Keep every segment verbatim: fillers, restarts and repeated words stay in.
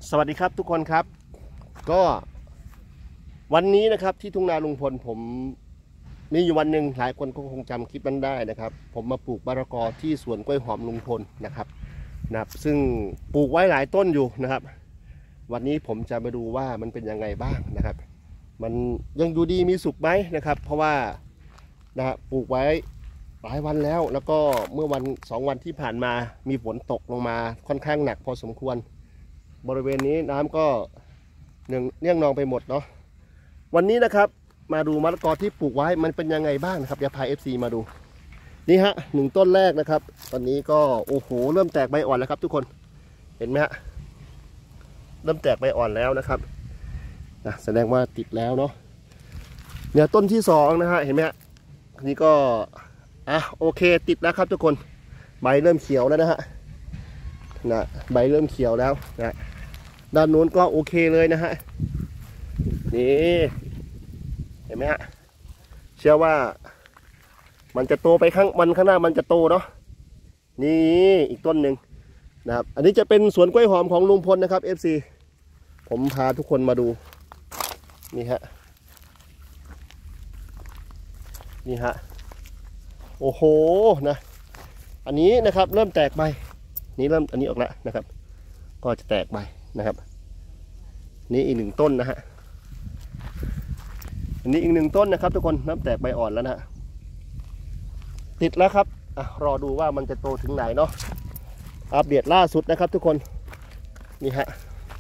สวัสดีครับทุกคนครับก็วันนี้นะครับที่ทุ่งนาลุงพลผมมีอยู่วันหนึ่งหลายคนก็คงจำคลิปนั้นได้นะครับผมมาปลูกมะละกอที่สวนกล้วยหอมลุงพลนะครับนะครับซึ่งปลูกไว้หลายต้นอยู่นะครับวันนี้ผมจะมาดูว่ามันเป็นยังไงบ้างนะครับมันยังดูดีมีสุขไหมนะครับเพราะว่านะฮะปลูกไว้หลายวันแล้วแล้วก็เมื่อวันสองวันที่ผ่านมามีฝนตกลงมาค่อนข้างหนักพอสมควรบริเวณนี้น้ำก็เนื่องเนื่องนองไปหมดเนาะวันนี้นะครับมาดูมะละกอที่ปลูกไว้มันเป็นยังไงบ้างนะครับจะพา เอฟ ซี มาดูนี่ฮะหนึ่งต้นแรกนะครับตอนนี้ก็โอ้โหเริ่มแตกใบอ่อนแล้วครับทุกคนเห็นไหมฮะเริ่มแตกใบอ่อนแล้วนะครับนะแสดงว่าติดแล้วเนาะเนี่ยต้นที่สองนะฮะเห็นไหมฮะนี่ก็อ่ะโอเคติดแล้วครับทุกคนใบเริ่มเขียวแล้วนะฮะนะใบเริ่มเขียวแล้วนะด้านนู้นก็โอเคเลยนะฮะนี่เห็นไหมฮะเชื่อว่ามันจะโตไปข้างมันข้างหน้ามันจะโตเนาะนี่อีกต้นหนึ่งนะครับอันนี้จะเป็นสวนกล้วยหอมของลุงพลนะครับ เอฟ ซี ผมพาทุกคนมาดูนี่ฮะนี่ฮะโอ้โหนะอันนี้นะครับเริ่มแตกใบนี่เริ่มอันนี้ออกแล้วนะครับก็จะแตกใบนะครับนี่อีกหนึ่งต้นนะฮะอันนี้อีกหนึ่งต้นนะครับทุกคนเริ่มแตกใบอ่อนแล้วนะฮะติดแล้วครับอ่ะรอดูว่ามันจะโตถึงไหนเนาะอัปเดตล่าสุดนะครับทุกคนนี่ฮะ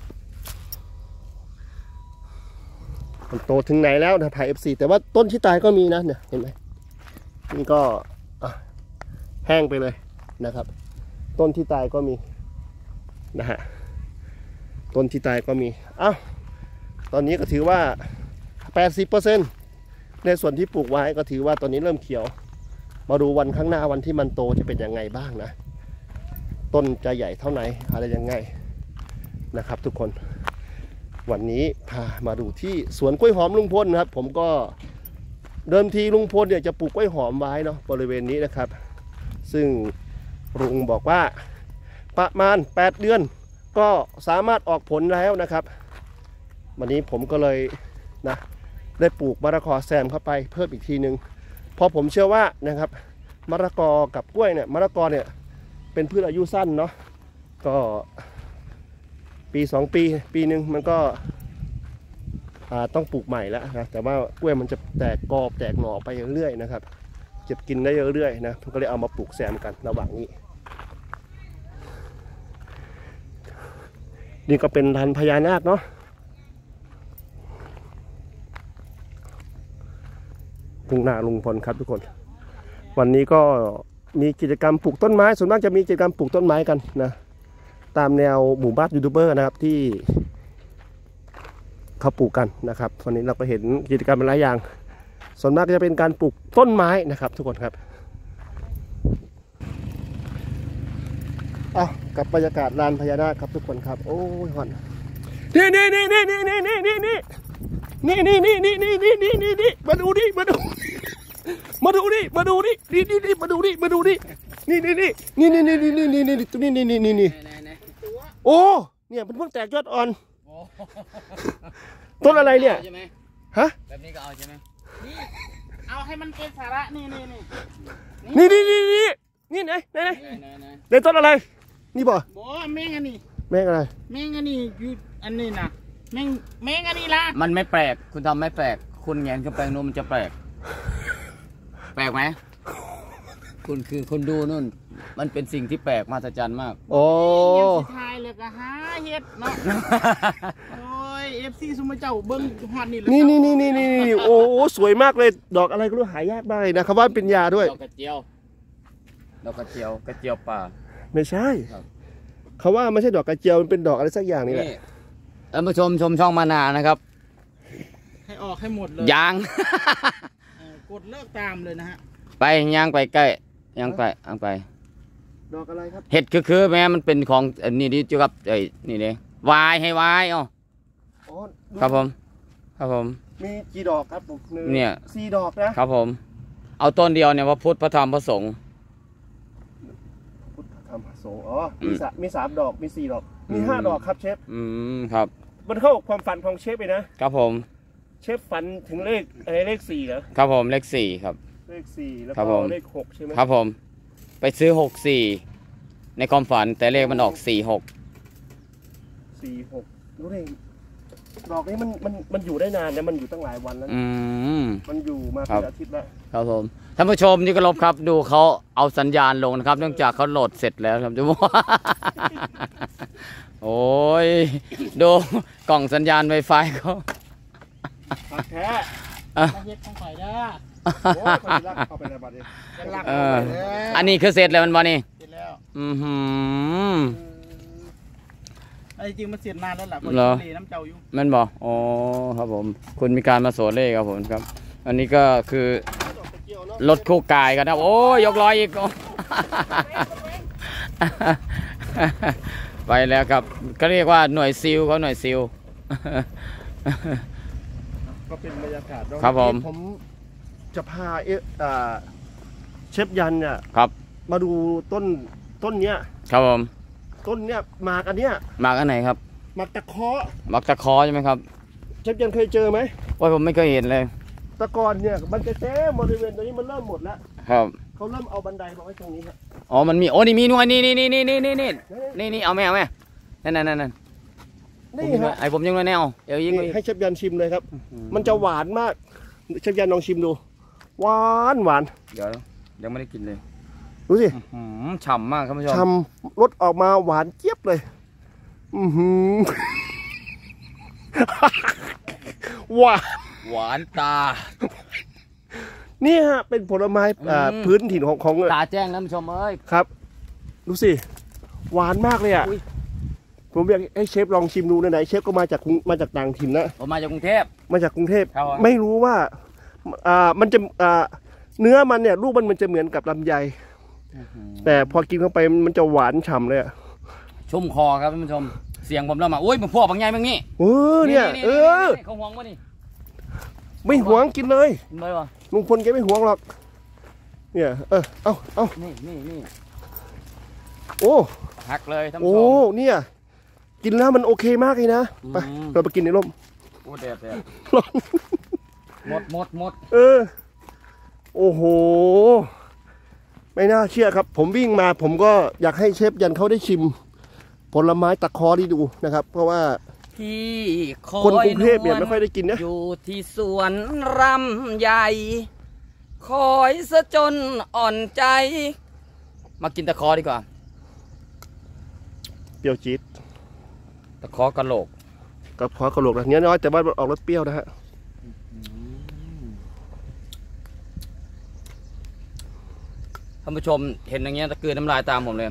มันโตถึงไหนแล้วนะถ่าย เอฟ ซี แต่ว่าต้นที่ตายก็มีนะเนี่ยเห็นไหมนี่ก็แห้งไปเลยนะครับต้นที่ตายก็มีนะฮะต้นที่ตายก็มีอ้าวตอนนี้ก็ถือว่า แปดสิบเปอร์เซ็นต์ ในส่วนที่ปลูกไว้ก็ถือว่าตอนนี้เริ่มเขียวมาดูวันข้างหน้าวันที่มันโตจะเป็นยังไงบ้างนะต้นจะใหญ่เท่าไหนอะไรยังไงนะครับทุกคนวันนี้พามาดูที่สวนกล้วยหอมลุงพลนะครับผมก็เดิมทีลุงพลเนี่ยจะปลูกกล้วยหอมไว้เนาะบริเวณนี้นะครับซึ่งลุงบอกว่าประมาณแปดเดือนก็สามารถออกผลแล้วนะครับวันนี้ผมก็เลยนะได้ปลูกมะละกอแซมเข้าไปเพิ่มอีกทีนึงเพราะผมเชื่อว่านะครับมะละกอกับกล้วยเนี่ยมะละกอเนี่ยเป็นพืชอายุสั้นเนาะก็ปีสองปีปีหนึ่งมันก็ต้องปลูกใหม่แล้วนะแต่ว่ากล้วยมันจะแตกกอบแตกหน่อไปเรื่อยๆนะครับเก็บกินได้เรื่อยๆนะผมก็เลยเอามาปลูกแซมกันระหว่างนี้นี่ก็เป็นลานพญานาคเนาะทุ่งนาลุงพลครับทุกคนวันนี้ก็มีกิจกรรมปลูกต้นไม้ส่วนมากจะมีกิจกรรมปลูกต้นไม้กันนะตามแนวหมู่บ้านยูทูบเบอร์นะครับที่เขาปลูกกันนะครับวันนี้เราก็เห็นกิจกรรมหลายอย่างส่วนมากจะเป็นการปลูกต้นไม้นะครับทุกคนครับอ่ะกับบรรยากาศลานพญานาคครับทุกคนครับโอ้ยฮอนนี่นี่นี่นี่นี่นี่นี่นี่นี่นี่นี่นี่นี่นี่นี่นี่นี่มาดูดิมาดูมาดูดิมาดูดินี่นี่นี่มาดูดิมาดูดินี่นี่นี่นี่นี่นี่นี่นี่นี่ตัวนี้นี่นี่นี่นี่โอ้เนี่ยมันเพิ่งแตกยอดอ่อนต้นอะไรเนี่ยฮะแบบนี้ก็เอาใช่ไหมเอาให้มันเป็นสาระนี่นี่นี่นี่นี่นี่นี่นี่ไหนไหนไหนในต้นอะไรนี่บ่บ่แมงอันนี้แมงอะไรแมงอันนี้อยู่อันนี้นะแมงแมงอันนี้ละมันไม่แปลกคุณทำไม่แปลกคุณแงนขึ้นไปนู่นมันจะแปลกแปลกไหมคุณคือคนดูนู่นมันเป็นสิ่งที่แปลกมหัศจรรย์มากโอ้ทายเลยก็หาเห็ดเนาะโอ้ยเอฟซีซุมเจ้าเบิ้งฮอดนี่เลยนี่นี่นี่นี่นี่โอ้สวยมากเลยดอกอะไรก็รู้หายากมากเลยนะคำว่าเป็นยาด้วยดอกกระเจียวดอกกระเจียวกระเจียวป่าไม่ใช่เขาว่าไม่ใช่ดอกกระเจียวมันเป็นดอกอะไรสักอย่างนี่แหละท่านผู้ชมชมช่องมานานะครับให้ออกให้หมดเลยยางกดเลิกตามเลยนะฮะไปย่างไปใกล้ย่างไปย่างไปดอกอะไรครับเห็ดคือคือแม้มันเป็นของนี่ดิจุกับไอ้นี่เนี่ยวายให้วายอ๋อครับผมครับผมมีกี่ดอกครับผมเนี่ยสี่ดอกนะครับผมเอาต้นเดียวเนี่ยว่าพุทธพระธรรมพระสงฆ์พุทธธรรมพระสงฆ์อ๋อมีสามมีสามดอกมีสี่ดอกมีห้าดอกครับเชฟอืมครับมันเข้ากับความฝันของเชฟเลยนะครับผมเชฟฝันถึงเลขอะไรเลขสี่เหรอครับผมเลขสี่ครับเลขสี่แล้วครับก็ผมเลขหกใช่ไหมครับผมไปซื้อหกสี่ในความฝันแต่เลขมันออกสี่หกสี่หกรู้ได้ดอกนี้มันมันมันอยู่ได้นานนะมันอยู่ตั้งหลายวันแล้วอืมมันอยู่มาครัเป็นบอาทิตย์แล้วครับผมท่านผู้ชมที่เคารพครับดูเขาเอาสัญญาณลงนะครับ เนื่องจากเขาโหลดเสร็จแล้วครับ ดูว่า โอ้ยดูกล่องสัญญาณ Wi-Fi เขาผักแท้มาเฮ็ดของข่อยเด้อโอ้ยคนรักเอาไปในบัตรเลยเป็นหลักเอของอข่อยเด้ออันนี้คือเสร็จแล้วมันบอนี่เสร็จแล้วอือหือไอ้จริงมันเสร็จนานแล้วล่ะคนเหรอทะเลน้ำเจ้าอยู่มันบอกอ๋อครับผมคุณมีการมาโสดเลขครับผมครับ อันนี้ก็คือรถคู่กายกันนะโอ้ยยกล้ออีก ไปแล้วครับก็เรียกว่าหน่วยซิลเขาหน่วยซิลก็เป็นบรรยากาศเนอะครับผมผมจะพาเออ่าเชฟยันเนี่ยครับมาดูต้นต้นเนี้ยครับผมต้นเนี้ยหมากอันเนี้ยมากันไหนครับหมากตะเคาะมักตะคอใช่ไหมครับเชฟยันเคยเจอไหมว่าผมไม่เคยเห็นเลยแตะกอนเนี่ยมันจะเต็มบริเวณตรงนี้มันเริ่มหมดแล้วครับเขาเริ่มเอาบันไดมาไว้ตรงนี้ครับอ๋อมันมีโอ้นี่มีหน่วยนี่นี่นี่นี่นี่นี่นี่นี่นี่เอาไหมเอาไหมนั่นนั่นนั่นนั่นผมนี่ยังฮะไอผมยังไม่แนวเดี๋ยวยิงนี่ให้เชฟยันชิมเลยครับ มันจะหวานมากเชฟยันลองชิมดู หวานหวานเดี๋ยวยังไม่ได้กินเลยดูสิอืมฉ่ำมากครับผู้ชมทำรสออกมาหวานเจี๊ยบเลย อือหือ หวานหวานตานี่ฮะเป็นผลไม้อ่าอืมพื้นถิ่นของของตาแจ้งนะผู้ชมเอ้ยครับ ดูสิ หวานมากเลยอ่ะอุ๊ยผมอยากให้เชฟลองชิมดูไหนๆเชฟก็มาจากกรุงมาจากต่างถิ่นนะผมมาจากกรุงเทพมาจากกรุงเทพครับผมไม่รู้ว่าอ่ามันจะอ่าเนื้อมันเนี่ยลูกมันมันจะเหมือนกับลำไย แต่พอกินเข้าไปมันจะหวานฉ่ำเลยอ่ะชุ่มคอครับท่านผู้ชมเสียงผมเริ่มมาโอ้ยมันพวกบางใหญ่บางนี่เออเนี่ยเออเขาห่วงวะนี่ไม่หวงกินเลยกินไปวะลุงพลแกไม่หวงหรอก เนี่ยเออเอาเอานี่นี่นี่โอ้หักเลยท่านผู้โอ้ชมเนี่ย กินแล้วมันโอเคมากเลยนะ ไปอืมเราไปกินในร่มโอ้แดดแดดร้อนหมดหมดหมดเออ โอ้โห ไม่น่าเชื่อครับ ผมวิ่งมา ผมก็อยากให้เชฟยันเขาได้ชิม ผลไม้ตะคอที่ดูนะครับ เพราะว่าพี่คอยคนกรุงเทพเนี่ยไม่ค่อยได้กินนะอยู่ที่สวนรำใหญ่ คอยซะจนอ่อนใจ มากินตะคอดีกว่าเปรี้ยวจี๊ดตะคอกระโหลกกับขอกระโหลกนะเนี้ยน้อยแต่ว่ามันออกรสเปรี้ยวนะฮะท่านผู้ชมเห็นอย่างเงี้ยตะกืนน้ำลายตามผมเลย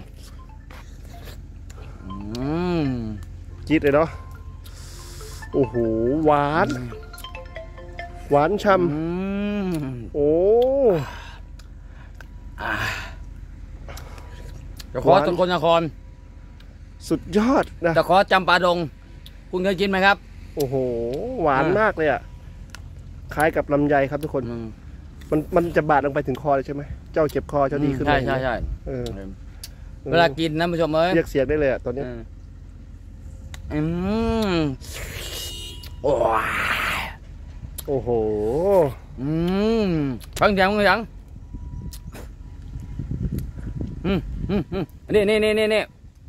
อืมจี๊ดเลยเนาะ โอ้โห หวาน หวานช่อืมำโอ้ตะคอสกลนครสุดยอดนะตะคอจำปาดง คุณเคยกินไหมครับโอ้โห หวานอ่ามมากเลยอ่ะ คล้ายกับลำไยครับทุกคนอืมมันมันจะบาดลงไปถึงคอเลยใช่ไหม เจ้าเจ็บคอเจ้าดีขึ้นใช่เลยใช่ใช่เออเวลากินนะผู้ชมเอ้ยเรียกเสียงได้เลยอ่ะตอนนี้อืมโอ้ยโอ้โหอืมฟังเสียงฟังเสียงอืมอืมอืมนี่นี่นี่นี่นี่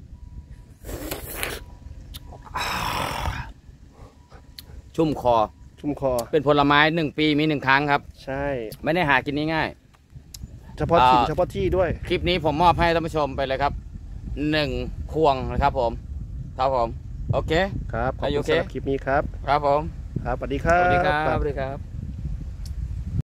ชุ่มคอชุ่มคอเป็นผลไม้หนึ่งปีมีหนึ่งครั้งครับใช่ไม่ได้หากินง่ายเฉพาะถิ่นอ่าเฉพาะที่ด้วยๆคลิปนี้ผมมอบให้ท่านผู้ชมไปเลยครับหนึ่งพวงนะครับผมครับผมโอเคครับ ขอบ Are you คุณสำหรับ okay? คลิปนี้ครับครับผมครับ สวัสดีคสรับวัสดีครับสวัสดีครับ